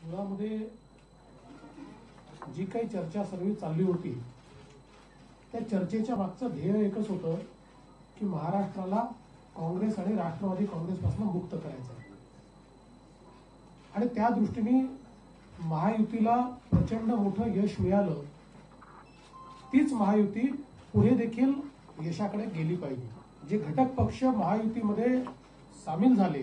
मुळामध्ये जी काही चर्चा सर्व चालली होती त्या चर्चेच्या मागचं ध्येय एकच होतं की महाराष्ट्राला काँग्रेस आणि राष्ट्रवादी काँग्रेसपासून मुक्त करायचं आहे आणि त्या दृष्टीने महायुतीला प्रचंड मोठं यश मिळालं। तीच महायुती पुढे देखील यशाकडे गेली पाहिजे। जे घटक पक्ष महायुतीमध्ये सामील झाले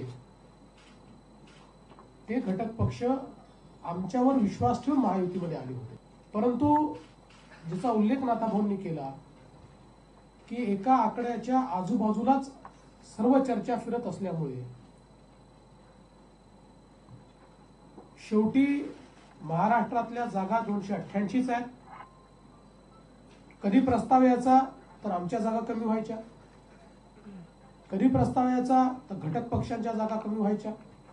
ते घटक पक्ष आमच्यावर विश्वास ठेवून महायुतीमध्ये आले होते, परंतु ज्याचा उल्लेख नाथाभाऊंनी केला की एका आकड्याच्या आजूबाजूलाच सर्व चर्चा फिरत असल्यामुळे शेवटी महाराष्ट्रातल्या जागा 288च आहेत। कधी प्रस्ताव यायचा तर आमच्या जागा कमी व्हायच्या, कधी प्रस्ताव यायचा तर घटक पक्षांच्या जागा कमी व्हायच्या।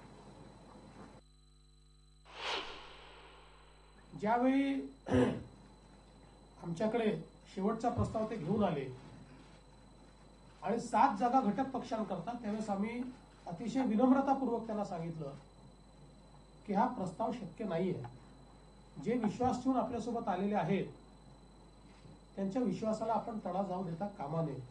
ज्यावेळी आमच्याकडे शेवटचा प्रस्ताव ते घेऊन आले आणि 7 जागा घटक पक्षांकरता, त्यावेळेस आम्ही अतिशय विनम्रतापूर्वक त्यांना सांगितलं की हा प्रस्ताव शक्य नाहीये। जे विश्वास ठेवून आपल्यासोबत आलेले आहेत त्यांच्या विश्वासाला आपण तडा जाऊ देता कामा नये।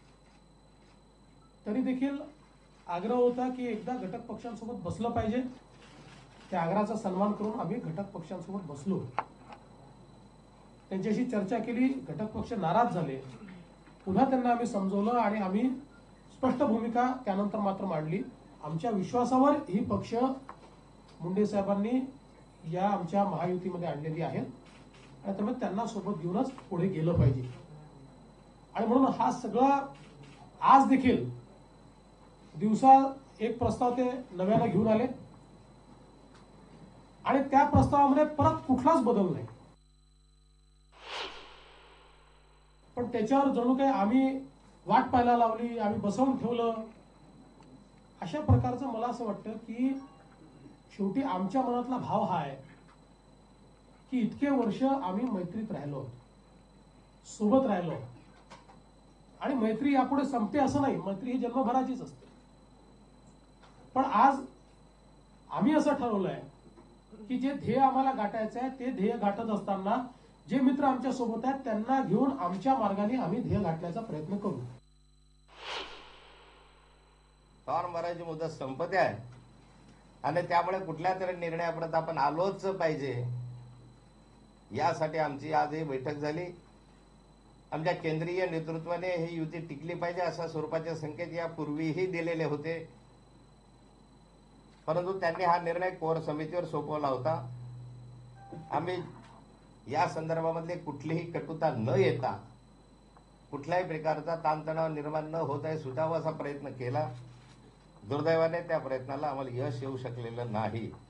तरी देखील आग्रह होता की एकदा घटक पक्षांसोबत बसलं पाहिजे। त्या आग्रहाचा सन्मान करून आम्ही घटक पक्षांसोबत बसलो, त्यांच्याशी चर्चा केली। घटक पक्ष नाराज झाले, पुन्हा त्यांना आम्ही समजवलं आणि आम्ही स्पष्ट भूमिका त्यानंतर मात्र मांडली। आमच्या विश्वासावर ही पक्ष मुंडे साहेबांनी या आमच्या महायुतीमध्ये आणलेली आहेत आणि त्यामुळे त्यांना सोबत घेऊनच पुढे गेलं पाहिजे। आणि म्हणून हा सगळा आज देखील दिवसा एक प्रस्ताव ते नव्यानं घेऊन आले आणि त्या प्रस्तावामध्ये परत कुठलाच बदल नाही, पण त्याच्यावर जणू काही आम्ही वाट पाहायला लावली, आम्ही बसवून ठेवलं, अशा प्रकारचं मला असं वाटतं की शेवटी आमच्या मनातला भाव हा आहे की इतके वर्ष आम्ही मैत्रीत राहिलो, सोबत राहिलो आणि मैत्री यापुढे संपते असं नाही, मैत्री ही जन्मभराचीच असते। पण आज आम्ही असं ठरवलंय की जे ध्येय आम्हाला गाठायचं आहे ते ध्येय गाठत असताना जे मित्र आमच्या सोबत आहेत त्यांना घेऊन आमच्या मार्गाने आम्ही ध्येय गाठण्याचा प्रयत्न करू। फॉर्म भरायची मुदत संपते आहे आणि त्यामुळे कुठल्या तरी निर्णयापर्यंत आपण आलोच पाहिजे, यासाठी आमची आज ही बैठक झाली। आमच्या केंद्रीय नेतृत्वाने ही युती टिकली पाहिजे अशा स्वरूपाचे संकेत यापूर्वीही दिलेले होते, परंतु त्यांनी हा निर्णय कोर समितीवर सोपवला होता। आम्ही या संदर्भामध्ये कुठलीही कटुता न येता कुठल्याही प्रकारचा ताणतणाव निर्माण न होता सुटावा असा प्रयत्न केला। दुर्दैवाने त्या प्रयत्नाला आम्हाला यश येऊ शकलेलं नाही।